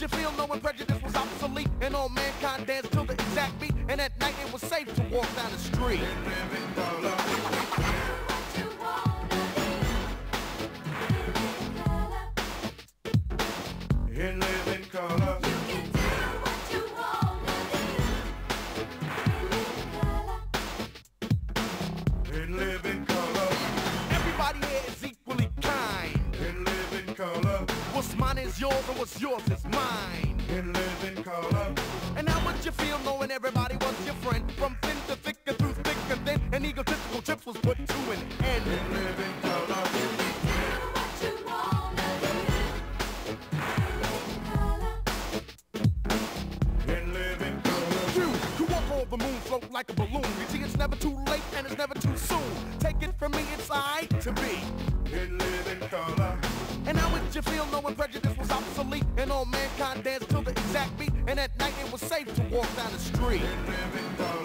you feel knowing prejudice was obsolete and all mankind danced to the exact beat, and at night it was safe to walk down the street? In living color. You can do what you wanna do. In living color. Everybody here is equally kind. In living color. What's mine is yours and what's yours is mine. In living color. And how would you feel knowing everybody was your friend? From thin to thick and through thick and thin, and egotistical trips was put to an end. In living color. You can do what you wanna do. In living color. You walk on the moon, float like a balloon. You see, it's never too late and it's never too soon. Take it from me, it's alright to be. In living color. And how would you feel knowing prejudice was obsolete and all mankind danced to the exact beat, and at night it was safe to walk down the street? In living color.